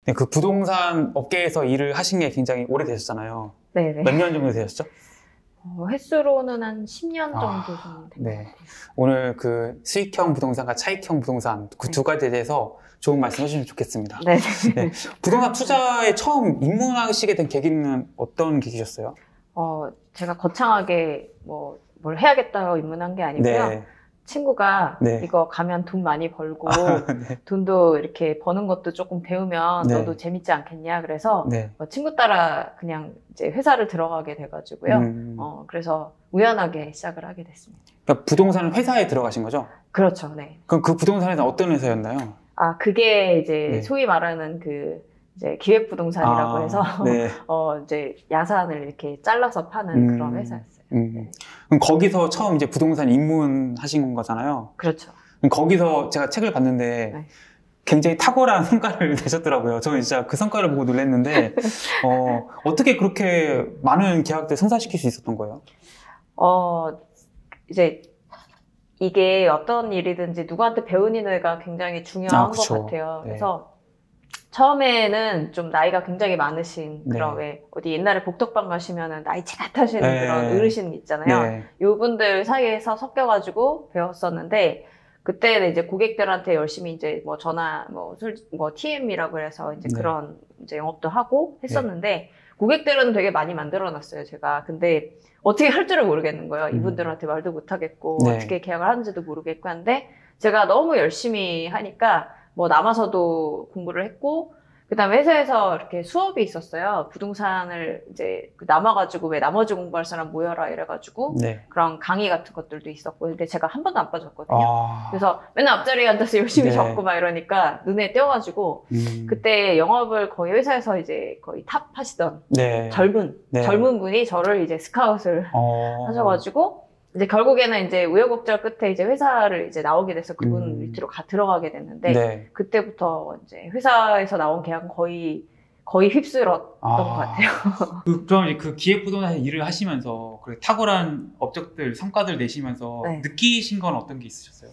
네, 그 부동산 업계에서 일을 하신 게 굉장히 오래되셨잖아요. 네네. 몇 년 정도 되셨죠? 횟수로는 한 10년 정도 좀 된 것 네. 같아요. 오늘 그 수익형 부동산과 차익형 부동산 그 두 가지에 대해서 좋은 말씀 해주시면 좋겠습니다. 네. 네. 부동산 투자에 처음 입문하시게 된 계기는 어떤 계기셨어요? 제가 거창하게 뭘 해야겠다고 입문한 게 아니고요. 네. 친구가 네. 이거 가면 돈 많이 벌고 네. 돈도 이렇게 버는 것도 조금 배우면 네. 너도 재밌지 않겠냐. 그래서 네. 친구 따라 그냥 이제 회사를 들어가게 돼가지고요. 그래서 우연하게 시작을 하게 됐습니다. 그러니까 부동산 회사에 들어가신 거죠? 그렇죠. 네. 그럼 그 부동산에서 어떤 회사였나요? 그게 이제 네. 소위 말하는 이제 기획부동산이라고 해서 네. 이제 야산을 이렇게 잘라서 파는 그런 회사였어요. 그럼 거기서 처음 이제 부동산 입문하신 거잖아요. 그렇죠. 그럼 거기서 제가 책을 봤는데 네. 굉장히 탁월한 성과를 내셨더라고요. 저는 진짜 그 성과를 보고 놀랐는데 어떻게 그렇게 많은 계약들 성사시킬 수 있었던 거예요? 이제 이게 어떤 일이든지 누구한테 배우는 가 굉장히 중요한 것 같아요. 네. 그래서 처음에는 좀 나이가 굉장히 많으신 그런 네. 왜 어디 옛날에 복덕방 가시면은 나이 차타시는 네. 그런 어르신 있잖아요. 네. 요분들 사이에서 섞여가지고 배웠었는데 그때는 이제 고객들한테 열심히 이제 뭐 전화 뭐 TM이라고 해서 이제 네. 그런 이제 영업도 하고 했었는데 고객들은 되게 많이 만들어놨어요, 제가. 근데 어떻게 할 줄을 모르겠는 거예요. 이분들한테 말도 못하겠고 네. 어떻게 계약을 하는지도 모르겠고 한데 제가 너무 열심히 하니까 뭐 남아서도 공부를 했고 그다음에 회사에서 이렇게 수업이 있었어요. 부동산을 이제 남아가지고 왜 나머지 공부할 사람 모여라 이래가지고 네. 그런 강의 같은 것들도 있었고 근데 제가 한 번도 안 빠졌거든요. 그래서 맨날 앞자리에 앉아서 열심히 네. 적고 막 이러니까 눈에 띄어가지고 그때 영업을 거의 회사에서 이제 거의 탑 하시던 네. 젊은 분이 저를 이제 스카웃을 하셔가지고 이제 결국에는 이제 우여곡절 끝에 이제 회사를 이제 나오게 돼서 그분 밑으로 들어가게 됐는데 네. 그때부터 이제 회사에서 나온 계약은 거의 휩쓸었던 것 같아요. 그럼 그 기획부동산 일을 하시면서 그 탁월한 업적들, 성과들 내시면서 네. 느끼신 건 어떤 게 있으셨어요?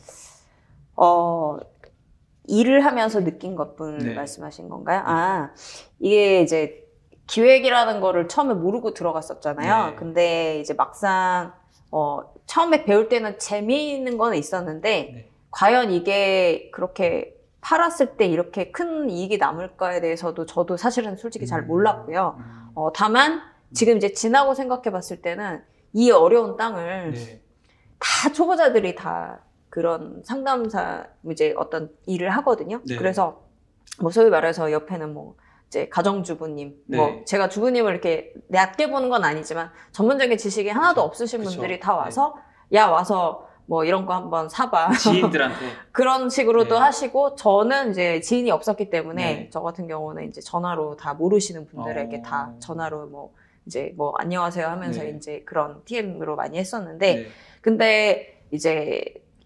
일을 하면서 느낀 것뿐 네. 말씀하신 건가요? 이게 이제 기획이라는 거를 처음에 모르고 들어갔었잖아요. 네. 근데 이제 막상 처음에 배울 때는 재미있는 건 있었는데 네. 과연 이게 그렇게 팔았을 때 이렇게 큰 이익이 남을까에 대해서도 저도 사실은 솔직히 잘 몰랐고요. 다만 지금 이제 지나고 생각해 봤을 때는 이 어려운 땅을 네. 다 초보자들이 다 그런 상담사 이제 어떤 일을 하거든요. 네. 그래서 뭐 소위 말해서 옆에는 뭐 이제 가정주부님, 네. 뭐 제가 주부님을 이렇게 낮게 보는 건 아니지만 전문적인 지식이 하나도 없으신 그쵸. 분들이 다 와서 야 와서 뭐 이런 거 한번 사봐. 지인들한테. 그런 식으로도 네. 하시고 저는 이제 지인이 없었기 때문에 네. 저 같은 경우는 이제 전화로 다 모르시는 분들에게 다 전화로 뭐 이제 뭐 안녕하세요 하면서 네. 이제 그런 TM으로 많이 했었는데 네. 근데 이제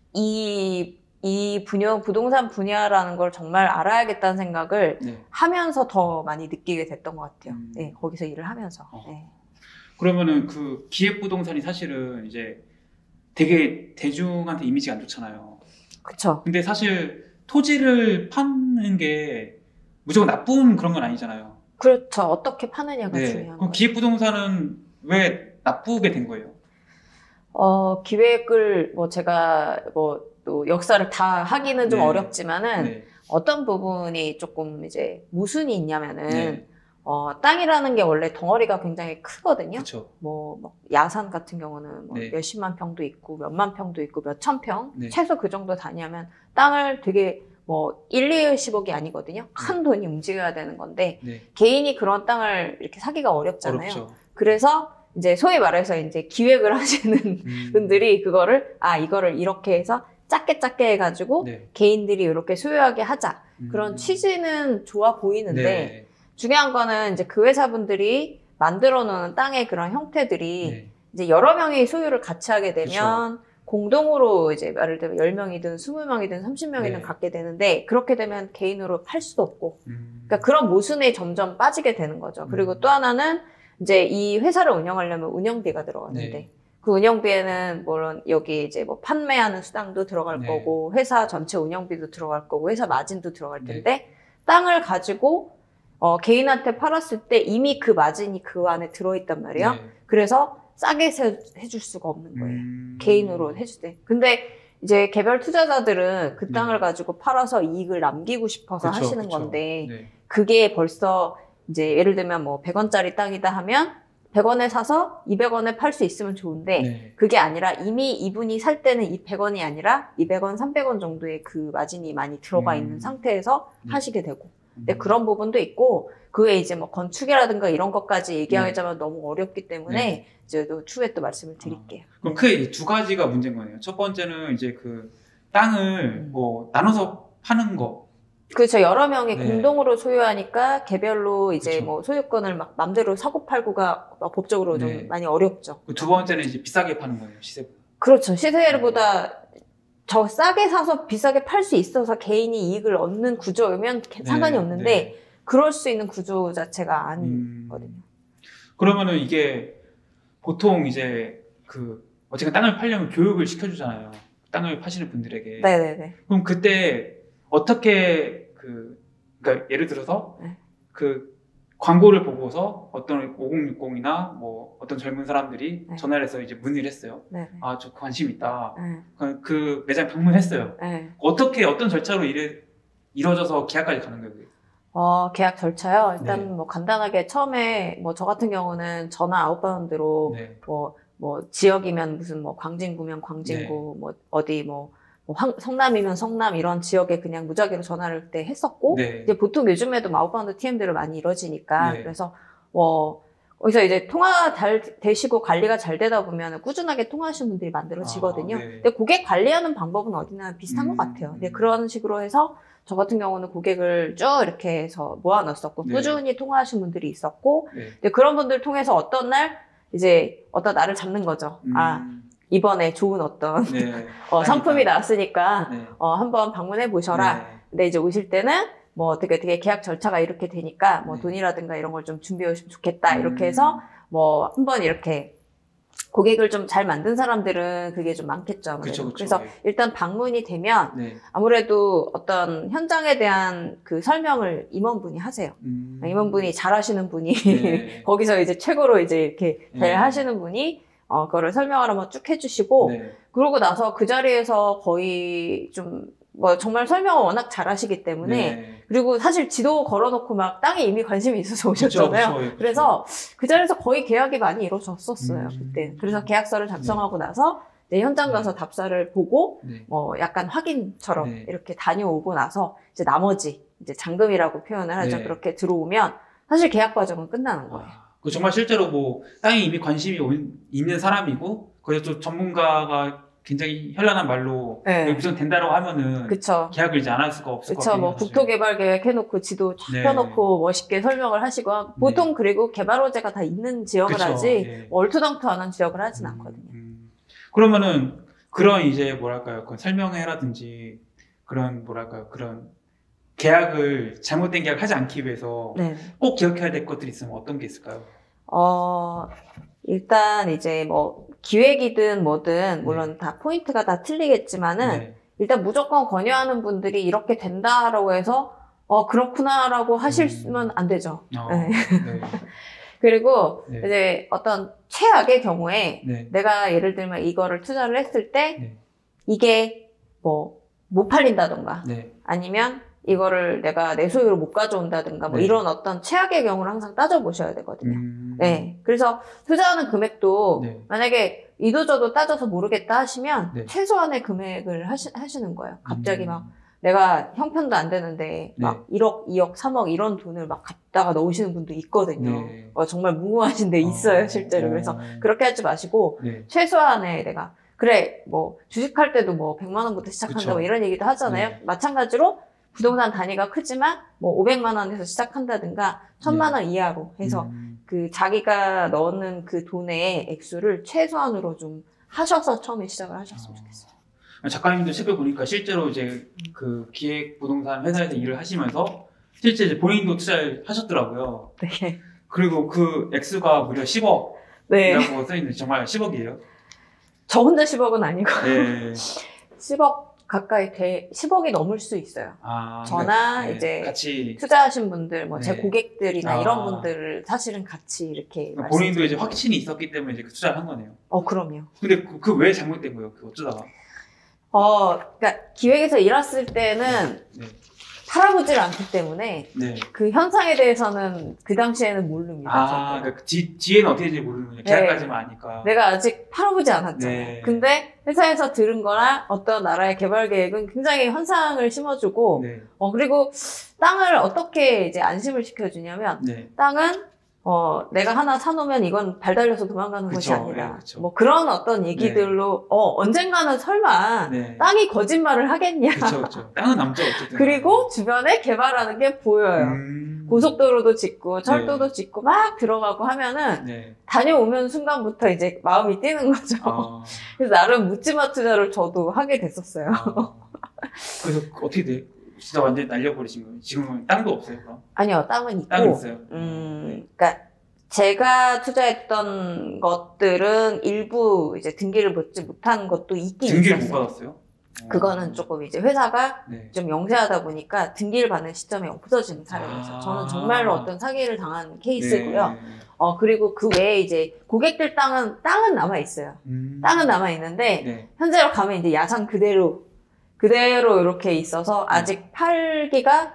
이 부동산 분야라는 걸 정말 알아야겠다는 생각을 네. 하면서 더 많이 느끼게 됐던 것 같아요. 네, 거기서 일을 하면서. 네. 그러면은 그 기획부동산이 사실은 이제 되게 대중한테 이미지가 안 좋잖아요. 그쵸. 근데 사실 토지를 파는 게 무조건 나쁜 그런 건 아니잖아요. 그렇죠. 어떻게 파느냐가 네. 중요한 그럼 거예요. 기획부동산은 왜 나쁘게 된 거예요? 기획을 제가 또 역사를 다 하기는 좀 네. 어렵지만은 네. 어떤 부분이 조금 이제 모순이 있냐면은 네. 땅이라는 게 원래 덩어리가 굉장히 크거든요. 그렇죠. 뭐 야산 같은 경우는 네. 몇십만 평도 있고 몇만 평도 있고 몇천 평 네. 최소 그 정도 단위하면 땅을 되게 1, 2십억이 아니거든요. 큰 돈이 움직여야 되는 건데 네. 개인이 그런 땅을 이렇게 사기가 어렵잖아요. 어렵죠. 그래서 이제 소위 말해서 이제 기획을 하시는 분들이 그거를 이거를 이렇게 해서 작게 해가지고 네. 개인들이 이렇게 소유하게 하자. 그런 취지는 좋아 보이는데 네. 중요한 거는 이제 그 회사분들이 만들어 놓은 땅의 그런 형태들이 네. 이제 여러 명이 소유를 같이 하게 되면 그쵸. 공동으로 이제 말을 들면 10명이든 20명이든 30명이든 네. 갖게 되는데 그렇게 되면 개인으로 팔 수도 없고 그러니까 그런 모순에 점점 빠지게 되는 거죠. 그리고 또 하나는 이제 이 회사를 운영하려면 운영비가 들어가는데 네. 그 운영비에는 물론 여기 이제 뭐 판매하는 수당도 들어갈 네. 거고 회사 전체 운영비도 들어갈 거고 회사 마진도 들어갈 텐데 땅을 가지고 개인한테 팔았을 때 이미 그 마진이 그 안에 들어있단 말이에요. 네. 그래서 싸게 해줄 수가 없는 거예요. 개인으로 해줄 때. 근데 이제 개별 투자자들은 그 땅을 네. 가지고 팔아서 이익을 남기고 싶어서 그쵸, 하시는 그쵸. 건데 네. 그게 벌써 이제 예를 들면 뭐 100원짜리 땅이다 하면 100원에 사서 200원에 팔 수 있으면 좋은데 네. 그게 아니라 이미 이분이 살 때는 이 100원이 아니라 200원, 300원 정도의 그 마진이 많이 들어가 있는 상태에서 하시게 되고 근데 그런 부분도 있고 그 외에 이제 뭐 건축이라든가 이런 것까지 얘기하자면 너무 어렵기 때문에 이제 또 추후에 또 말씀을 드릴게요. 그럼 크게 두 가지가 문제인 거네요. 첫 번째는 이제 그 땅을 뭐 나눠서 파는 거. 그렇죠. 여러 명이 네. 공동으로 소유하니까 개별로 이제 그쵸. 뭐 소유권을 막 맘대로 사고팔고가 법적으로 네. 좀 많이 어렵죠. 두 번째는 이제 비싸게 파는 거예요, 시세보다. 그렇죠. 시세보다 더 싸게 사서 비싸게 팔 수 있어서 개인이 이익을 얻는 구조면 상관이 없는데 네. 그럴 수 있는 구조 자체가 아니거든요. 그러면은 이게 보통 이제 그 어쨌든 땅을 팔려면 교육을 시켜주잖아요. 땅을 파시는 분들에게. 네네네. 그럼 그때 어떻게 그러니까 예를 들어서 네. 그 광고를 보고서 어떤 5060이나 뭐 어떤 젊은 사람들이 네. 전화를 해서 이제 문의를 했어요. 네네. 아, 저 관심 있다. 네. 그 매장 방문했어요. 네. 어떻게 어떤 절차로 이루어져서 계약까지 가는 거예요? 계약 절차요. 일단 네. 뭐 간단하게 처음에 뭐 저 같은 경우는 전화 아웃바운드로 네. 뭐 지역이면 무슨 뭐 광진구면 광진구 뭐 어디 뭐 성남이면 성남 이런 지역에 그냥 무작위로 전화를 그때 했었고 네. 이제 보통 요즘에도 아웃바운드 TM들을 많이 이뤄지니까 네. 그래서 거기서 이제 통화 잘 되시고 관리가 잘 되다 보면 꾸준하게 통화하시는 분들이 만들어지거든요. 네. 근데 고객 관리하는 방법은 어디나 비슷한 것 같아요. 근데 그런 식으로 해서 저 같은 경우는 고객을 쭉 이렇게 해서 모아놨었고 네. 꾸준히 통화하신 분들이 있었고 네. 근데 그런 분들 통해서 어떤 날 이제 어떤 날을 잡는 거죠. 이번에 좋은 어떤 네. 상품이 나왔으니까 네. 한번 방문해 보셔라. 네. 근데 이제 오실 때는 뭐 어떻게 계약 절차가 이렇게 되니까 뭐 네. 돈이라든가 이런 걸 좀 준비해 오시면 좋겠다. 이렇게 해서 뭐 한번 이렇게 고객을 좀 잘 만든 사람들은 그게 좀 많겠죠. 아무래도. 그쵸, 그쵸. 그래서 네. 일단 방문이 되면 네. 아무래도 어떤 현장에 대한 그 설명을 임원분이 하세요. 임원분이 잘 하시는 분이 네. 거기서 이제 최고로 이제 이렇게 잘 네. 하시는 분이 그거를 설명을 한번 쭉 해주시고 네. 그러고 나서 그 자리에서 거의 좀 뭐 정말 설명을 워낙 잘 하시기 때문에 네. 그리고 사실 지도 걸어놓고 막 땅에 이미 관심이 있어서 오셨잖아요. 그쵸, 그쵸. 그래서 그 자리에서 거의 계약이 많이 이루어졌었어요. 그때. 그래서 계약서를 작성하고 나서 이제 현장 가서 답사를 보고 네. 약간 확인처럼 네. 이렇게 다녀오고 나서 이제 나머지 이제 잔금이라고 표현을 하죠. 네. 그렇게 들어오면 사실 계약 과정은 끝나는 거예요. 그 정말 실제로 뭐 땅에 이미 관심이 있는 사람이고 거기서 또 전문가가 굉장히 현란한 말로 네. 우선 된다라고 하면은 그쵸. 계약을 이제 안 할 수가 없을 것 그쵸. 같아요. 뭐 국토개발계획 해놓고 지도 쫙 네. 펴놓고 멋있게 설명을 하시고 보통 그리고 개발호재가 다 있는 지역을 그쵸. 하지 예. 뭐 얼토당토하는 지역을 하진 않거든요. 그러면은 그런 이제 뭐랄까요, 그 설명회라든지 그런 뭐랄까요, 그런 계약을 잘못된 계약을 하지 않기 위해서 네. 꼭 기억해야 될 것들이 있으면 어떤 게 있을까요? 일단 이제 뭐 기획이든 뭐든 물론 다 포인트가 다 틀리겠지만은 네. 일단 무조건 권유하는 분들이 이렇게 된다라고 해서 그렇구나라고 하시면 안 되죠. 네. 네. 그리고 네. 이제 어떤 최악의 경우에 네. 내가 예를 들면 이거를 투자를 했을 때 네. 이게 뭐 못 팔린다던가 네. 아니면 이거를 내가 내 소유로 못 가져온다든가 뭐 네. 이런 어떤 최악의 경우를 항상 따져보셔야 되거든요. 네. 그래서 투자하는 금액도 네. 만약에 이도저도 따져서 모르겠다 하시면 네. 최소한의 금액을 하시는 거예요. 갑자기 막 내가 형편도 안 되는데 막 1억, 2억, 3억 이런 돈을 막 갖다가 넣으시는 분도 있거든요. 네. 정말 무모하신 데 있어요, 실제로. 그래서 그렇게 하지 마시고 네. 최소한의 내가 그래 뭐 주식할 때도 뭐 100만 원부터 시작한다 그쵸. 뭐 이런 얘기도 하잖아요. 네. 마찬가지로 부동산 단위가 크지만 뭐 500만 원에서 시작한다든가 1000만 원 이하로 해서 그 자기가 넣는 그 돈의 액수를 최소한으로 좀 하셔서 처음에 시작을 하셨으면 좋겠어요. 작가님도 책을 보니까 실제로 이제 그 기획 부동산 회사에서 일을 하시면서 실제 이제 본인도 투자를 하셨더라고요. 네. 그리고 그 액수가 무려 10억이라고 네. 써있는데 정말 10억이에요? 저 혼자 10억은 아니고 네. 10억 가까이 10억이 넘을 수 있어요. 저나 그러니까, 네, 이제 같이 투자하신 분들, 뭐 제 네. 고객들이나 이런 분들을 사실은 같이 이렇게 본인도 이제 확신이 있었기 때문에 이제 그 투자를 한 거네요. 그럼요. 근데 그 왜 잘못된 거예요? 그 어쩌다가? 그러니까 기획에서 일했을 때는 네. 팔아보질 않기 때문에 네. 그 현상에 대해서는 그 당시에는 모릅니다. 그러니까 뒤에는 어떻게 될지 모르는 거예요. 계약까지만 아니까. 내가 아직 팔아보지 않았잖아요. 네. 근데 회사에서 들은 거나 어떤 나라의 개발 계획은 굉장히 환상을 심어주고, 네. 그리고 땅을 어떻게 이제 안심을 시켜주냐면, 네. 땅은 내가 하나 사놓으면 이건 발 달려서 도망가는 것이 아니다. 그쵸. 뭐 그런 어떤 얘기들로 언젠가는 설마 네. 땅이 거짓말을 하겠냐. 그렇죠. 땅은 남죠 어쨌든. 그리고 주변에 개발하는 게 보여요. 고속도로도 짓고 철도도 네. 짓고 막 들어가고 하면은 네. 다녀오면 순간부터 이제 마음이 뛰는 거죠. 그래서 나름 묻지마 투자를 저도 하게 됐었어요. 그래서 어떻게 돼? 진짜 완전히 날려버리신 거예요? 지금은 땅도 없어요, 그럼? 아니요, 땅은 있고. 땅은 있어요. 그러니까 제가 투자했던 것들은 일부 이제 등기를 받지 못한 것도 있긴 등기를 있었어요. 못 받았어요? 그거는 조금 이제 회사가 네. 좀 영세하다 보니까 등기를 받는 시점에 없어진 사례였어요. 저는 정말로 어떤 사기를 당한 케이스고요. 네. 그리고 그 외에 이제 고객들 땅은 남아 있어요. 땅은 남아 있는데 네. 현재로 가면 이제 야산 그대로 이렇게 있어서 아직 팔기가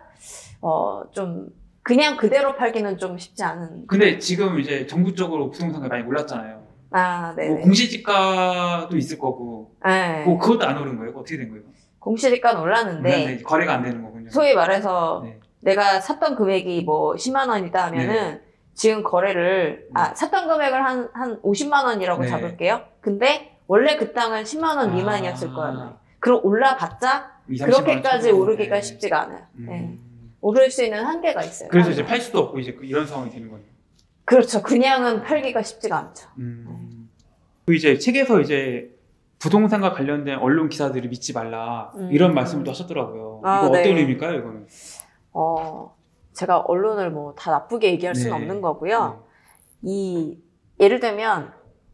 좀 그냥 그대로 팔기는 좀 쉽지 않은. 근데 지금 이제 정부적으로 부동산가 많이 올랐잖아요. 네. 뭐 공시지가도 있을 거고. 네. 뭐 그것도 안 오른 거예요? 어떻게 된 거예요? 공시지가는 올랐는데 거래가 안 되는 거군요. 소위 말해서 네. 내가 샀던 금액이 뭐 10만 원이다 하면은 지금 거래를 샀던 금액을 한 50만 원이라고 네. 잡을게요. 근데 원래 그 땅은 10만 원 미만이었을 거예요. 그럼 올라봤자 그렇게까지 오르기가 쉽지가 않아요. 네. 오를 수 있는 한계가 있어요. 그래서 이제 팔 수도 없고 이제 이런 상황이 되는 거네요. 그렇죠. 그냥은 팔기가 쉽지가 않죠. 그 이제 책에서 이제 부동산과 관련된 언론 기사들을 믿지 말라 이런 말씀을 또 하셨더라고요. 이거 어떤 의미일까요, 이거는? 제가 언론을 뭐 다 나쁘게 얘기할 수는 없는 거고요. 예를 들면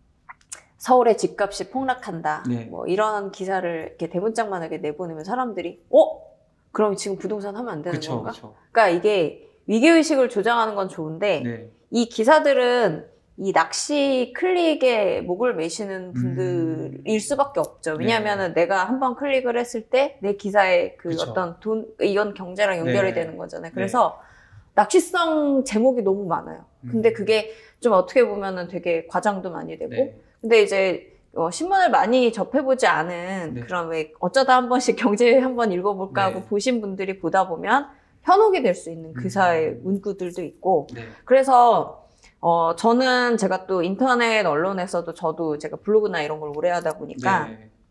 서울의 집값이 폭락한다. 뭐 이런 기사를 이렇게 대문짝만하게 내보내면 사람들이 그럼 지금 부동산 하면 안 되는 건가? 그러니까 이게 위기의식을 조장하는 건 좋은데 이 기사들은 이 낚시 클릭에 목을 매시는 분들일 수밖에 없죠. 왜냐하면은 내가 한번 클릭을 했을 때 내 기사에 어떤 이건 경제랑 연결이 되는 거잖아요. 그래서 낚시성 제목이 너무 많아요. 근데 그게 좀 어떻게 보면은 되게 과장도 많이 되고 근데 이제 신문을 많이 접해보지 않은 그런 왜 어쩌다 한 번씩 경제 한번 읽어볼까 하고 보신 분들이 보다 보면 현혹이 될 수 있는 기사의 문구들도 있고 그래서 저는 제가 또 인터넷 언론에서도 저도 제가 블로그나 이런 걸 오래 하다 보니까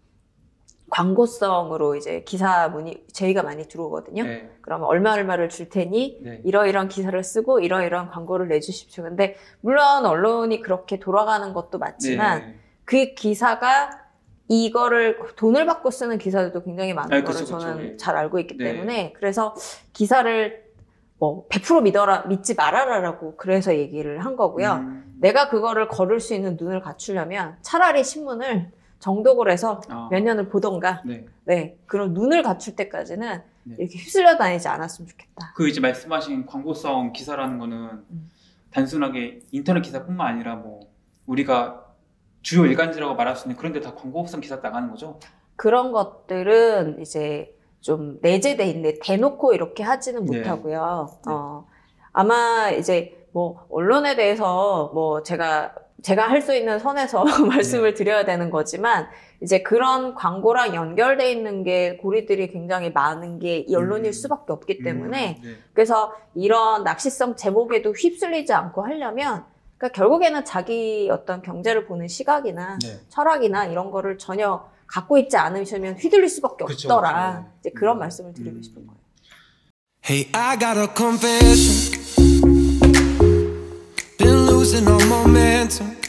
광고성으로 이제 기사문이 제의가 많이 들어오거든요. 그러면 얼마를 줄 테니 이러이러한 기사를 쓰고 이러이러한 광고를 내주십시오. 근데 물론 언론이 그렇게 돌아가는 것도 맞지만 그 기사가 이거를 돈을 받고 쓰는 기사들도 굉장히 많은 거를 저는 잘 알고 있기 때문에 그래서 기사를 100% 믿지 말아라라고 그래서 얘기를 한 거고요. 내가 그거를 걸을 수 있는 눈을 갖추려면 차라리 신문을 정독을 해서 몇 년을 보던가 그런 눈을 갖출 때까지는 이렇게 휩쓸려 다니지 않았으면 좋겠다. 그 이제 말씀하신 광고성 기사라는 거는 단순하게 인터넷 기사뿐만 아니라 뭐 우리가 주요 일간지라고 말할 수 있는 그런 데 다 광고성 기사 나가는 거죠? 그런 것들은 이제 좀 내재돼 있는데 대놓고 이렇게 하지는 못하고요. 아마 이제 뭐 언론에 대해서 뭐 제가 할 수 있는 선에서 말씀을 드려야 되는 거지만 이제 그런 광고랑 연결돼 있는 게 고리들이 굉장히 많은 게 이 언론일 수밖에 없기 때문에 그래서 이런 낚시성 제목에도 휩쓸리지 않고 하려면 그러니까 결국에는 자기 어떤 경제를 보는 시각이나 철학이나 이런 거를 전혀 갖고 있지 않으시면 휘둘릴 수밖에 없더라. 이제 그런 말씀을 드리고 싶은 거예요. Hey, I got a confession. Been losing all momentum.